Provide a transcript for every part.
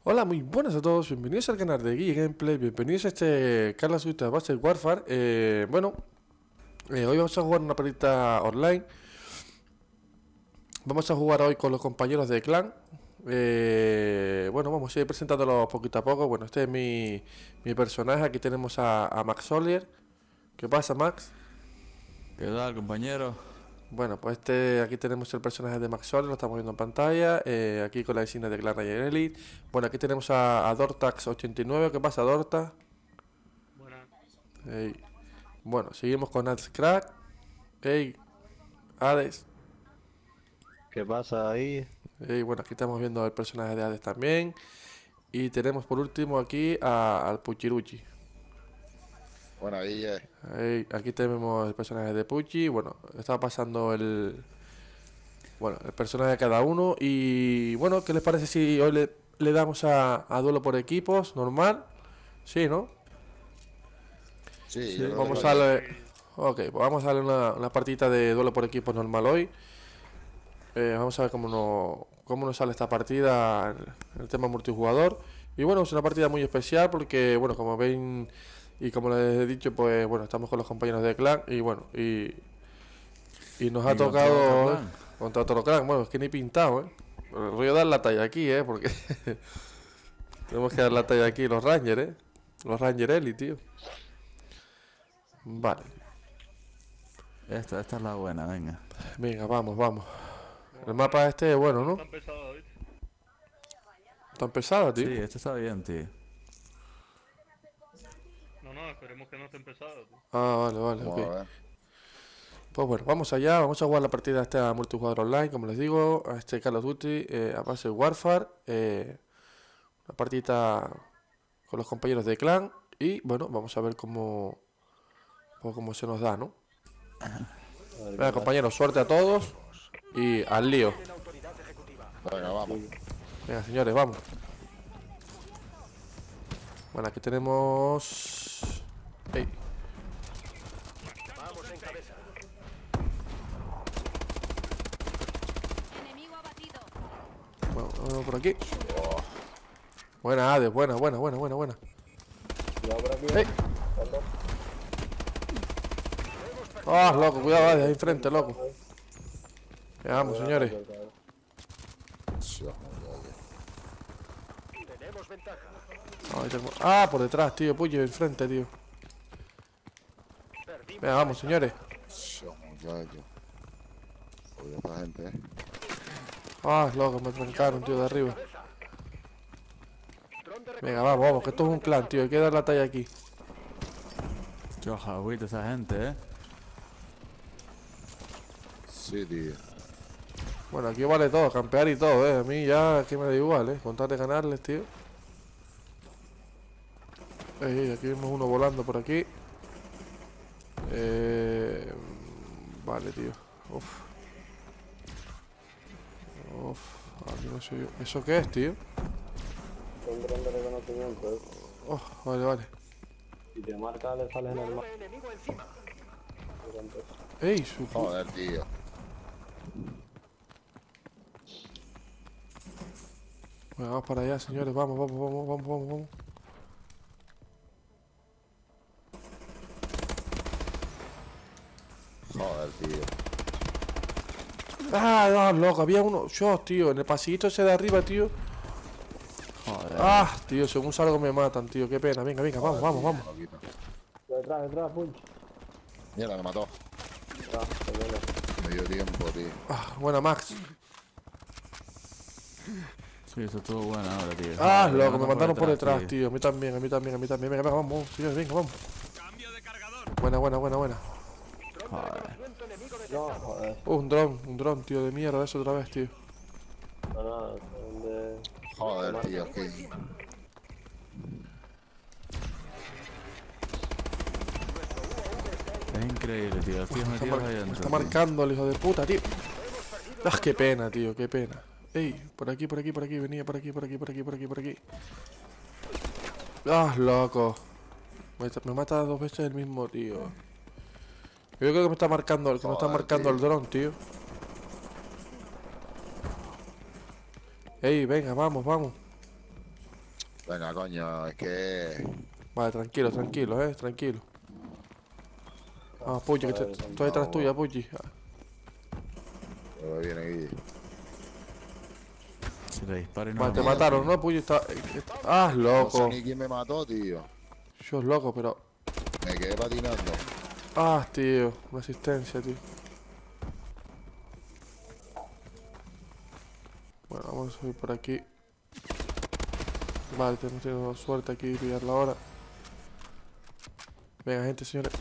Hola, muy buenas a todos, bienvenidos al canal de Guille Gameplay, bienvenidos a este Call of Duty Advanced Warfare. Hoy vamos a jugar una partida online. Vamos a jugar hoy con los compañeros de clan. Vamos a ir presentándolo poquito a poco. Bueno, este es mi personaje, aquí tenemos a Max Solier. ¿Qué pasa, Max? ¿Qué tal, compañero? Bueno, pues aquí tenemos el personaje de Max Solier, lo estamos viendo en pantalla, aquí con la insignia de Clan Royale Elite. Bueno, aquí tenemos a Dortax89, ¿qué pasa, Dorta? Buenas. Bueno, seguimos con Alex Crack. Hades. ¿Qué pasa ahí? Bueno, aquí estamos viendo el personaje de Hades también. Y tenemos por último aquí al Puchiruchi. Bueno, Guille. Aquí tenemos el personaje de Puchi. Bueno, está pasando el personaje de cada uno. Y bueno, ¿qué les parece si hoy le damos a duelo por equipos? Normal. Sí, ¿no? Sí, Sí, Vamos a darle. Ok, pues vamos a darle una partida de duelo por equipos normal hoy. Vamos a ver cómo nos sale esta partida en el tema multijugador. Y bueno, es una partida muy especial porque, bueno, como ven y como les he dicho, pues bueno, estamos con los compañeros de clan y bueno, y nos ha tocado contra otro clan. Bueno, es que ni pintado, Pero voy a dar la talla aquí, porque tenemos que dar la talla aquí los Rangers, los Ranger Elite, tío. Vale. Esta es la buena, venga. Venga, vamos. El mapa este es bueno, ¿no? Está empezado, ¿viste? Está pesado, tío. Sí, este está bien, tío. No, esperemos que no esté empezado, tío. Vale, Vamos ok. a ver. Pues bueno, vamos allá, vamos a jugar la partida esta multijugador online, como les digo, a este Call of Duty, Advanced Warfare, una partida con los compañeros de clan y bueno, vamos a ver cómo se nos da, ¿no? Venga, compañeros, suerte a todos y al lío. Venga, vamos. Venga, señores, vamos. Bueno, aquí tenemos... Enemigo abatido. Bueno, por aquí. Buena, Hades, buena. Ya por aquí. Loco, cuidado, Hades, ahí enfrente, loco. Veamos, señores. Por detrás, tío, Puyo, enfrente, tío. Venga, vamos, señores. Muchacho. Oye, esta gente, Loco, me trancaron, tío, de arriba. Venga, vamos, que esto es un clan, tío, hay que dar la talla aquí. Yo agüita esa gente, Sí, tío. Bueno, aquí vale todo, campear y todo, A mí ya aquí me da igual, Con tal de ganarles, tío. Aquí vemos uno volando por aquí. Vale, tío. Aquí no sé yo. ¿Eso qué es, tío? Un dron de reconocimiento, Vale. Si te marca, le sales en el mapa. Joder, tío. Bueno, vamos para allá, señores. Vamos. Joder, tío. No, loco, había uno. Tío, en el pasillito ese de arriba, tío. Joder. Tío, según salgo me matan, tío. Qué pena. Venga, vamos. Detrás, punch. Mierda, me mató. Qué bueno. Me dio tiempo, tío. Buena, Max. Sí, eso estuvo bueno ahora, tío. Loco, me mandaron por detrás, tío. A mí también. Venga, vamos, señores, venga, vamos. Buena. Joder. No, joder. Un dron, tío, de mierda, eso otra vez, tío. No, ¿dónde? Joder, tío, es que... Es increíble, tío. Tío, metidos ahí Me adentro, está tío. marcando el hijo de puta, tío. Qué pena, tío, qué pena. Por aquí, venía por aquí. Loco. Me mata dos veces el mismo, tío. Yo creo que me está marcando, me está marcando el dron, tío. Venga, vamos. Venga, coño, es que... Vale, tranquilo, tranquilo, tranquilo. Ah, Puchi, que estoy detrás tuya, Puchi. Viene aquí. Si le disparo y no Vale, me te mata, mataron, tío. ¿no, Puchi? Ah, No sé loco. ni quién me mató, tío. Yo es loco, pero... Me quedé patinando. Ah, tío. Una asistencia, tío. Bueno, vamos a subir por aquí. Vale, tenemos tenido suerte aquí de pillarla ahora. Venga, gente, señores.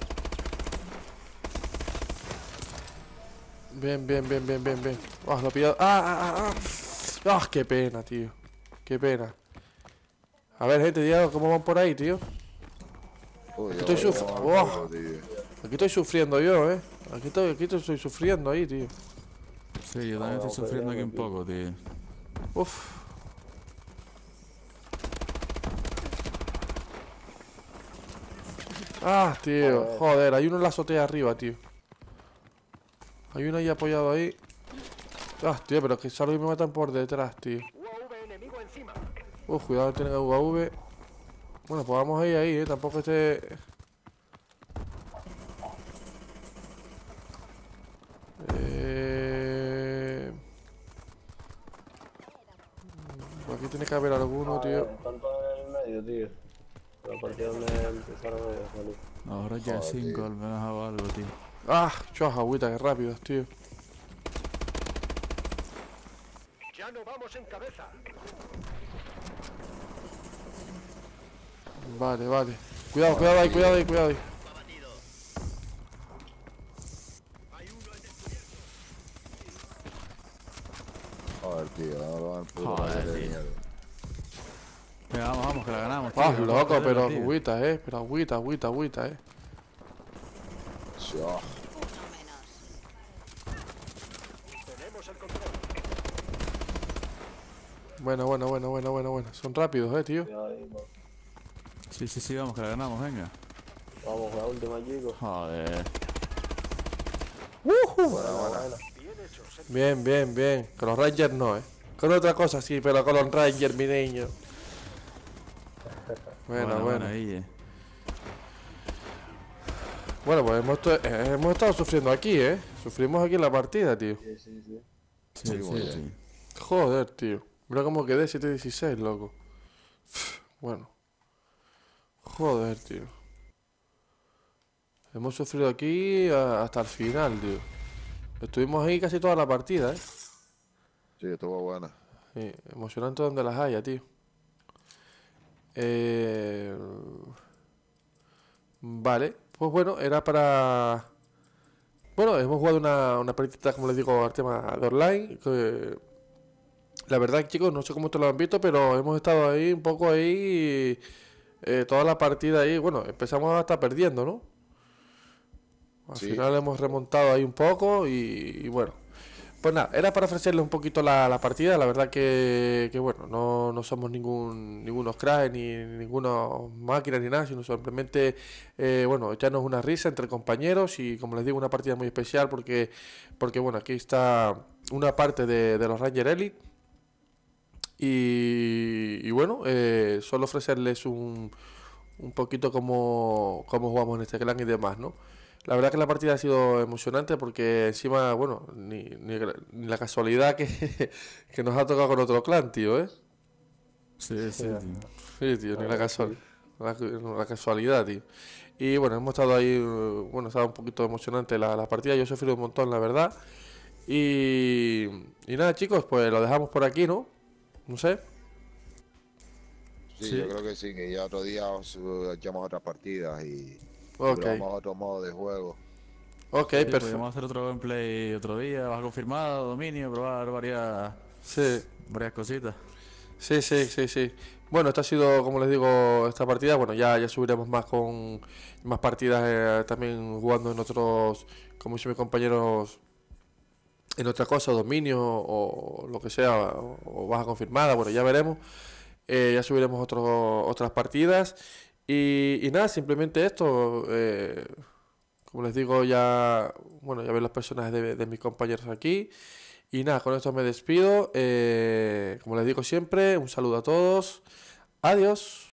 Bien, bien, bien, bien, bien, bien. Ah, lo he pillado. Qué pena, tío. Qué pena. A ver, gente, Diego, ¿cómo van por ahí, tío? Uy, Estoy yo sufriendo. voy al pueblo, tío. Aquí estoy sufriendo yo, Aquí estoy sufriendo ahí, tío. Sí, yo también estoy sufriendo aquí un poco, tío. Uf. Ah, tío. Joder, hay uno en la azotea arriba, tío. Hay uno ahí apoyado ahí. Ah, tío, pero que salgo y me matan por detrás, tío. Cuidado, tienen UAV. Bueno, pues vamos ahí, Tampoco este... Aquí tiene que haber alguno, tío. Están todos en el medio, tío. La partida donde empezaron a salir. Ahora ya 5 al menos hago algo, tío. Ah, chos, agüita, qué rápidos, tío. Ya no vamos en cabeza. Vale, vale. Cuidado, cuidado ahí, cuidado ahí, cuidado ahí. Joder, tío, no lo van a Joder, tío. Venga, vamos, vamos, que la ganamos, tío. Ah, que no loco, podemos pero perderla, tío. agüita, pero agüita, Yo, Uno menos. Tenemos el control. Bueno. Son rápidos, tío. Cuidado ahí, va. Sí, vamos, que la ganamos, venga. Vamos, la última, chicos. Joder. Buena. Bien. Con los Rangers no, Con otra cosa sí, pero con los Rangers, mi niño. Bueno. Ahí, Bueno, pues hemos estado sufriendo aquí, Sufrimos aquí en la partida, tío. Sí. Sí, muy sí. bien. Joder, tío. Mira cómo quedé, 7-16, loco. Bueno. Joder, tío. Hemos sufrido aquí hasta el final, tío. Estuvimos ahí casi toda la partida, sí, estuvo buena. Sí, emocionante donde las haya, tío. Vale, pues bueno, era para... Bueno, hemos jugado una partida, como les digo, al tema de online. La verdad, chicos, no sé cómo te lo han visto, pero hemos estado ahí un poco ahí... toda la partida ahí, bueno, empezamos hasta perdiendo, ¿no? Al Sí. final hemos remontado ahí un poco y bueno. Pues nada, era para ofrecerles un poquito la partida. La verdad que bueno, no somos ningunos cracks ni ningunos máquinas ni nada, sino simplemente, bueno, echarnos una risa entre compañeros y como les digo, una partida muy especial porque bueno, aquí está una parte de los Ranger Elite y bueno, solo ofrecerles un poquito como jugamos en este clan y demás, ¿no? La verdad que la partida ha sido emocionante porque encima, bueno, ni la casualidad que nos ha tocado con otro clan, tío, Sí, tío. Sí, tío, ni la casualidad, tío. Y bueno, hemos estado ahí, bueno, ha estado un poquito emocionante la partida, yo he sufrido un montón, la verdad. Y nada, chicos, pues lo dejamos por aquí, ¿no? No sé. Sí, Sí. yo creo que sí, que ya otro día echamos otras partidas y Ok, probamos otro modo de juego. ok, Sí, perfecto. podríamos hacer otro gameplay otro día, baja confirmado, dominio, probar Sí. varias cositas. Sí. Bueno, esta ha sido, como les digo, esta partida. Bueno, ya subiremos más con más partidas también jugando en otros, como dicen mis compañeros, en otra cosa, dominio o lo que sea, o baja confirmada. Bueno, ya veremos. Ya subiremos otras partidas. Y nada, simplemente esto. Como les digo, bueno, ya ven los personajes de mis compañeros aquí. Y nada, con esto me despido. Como les digo siempre, un saludo a todos. Adiós.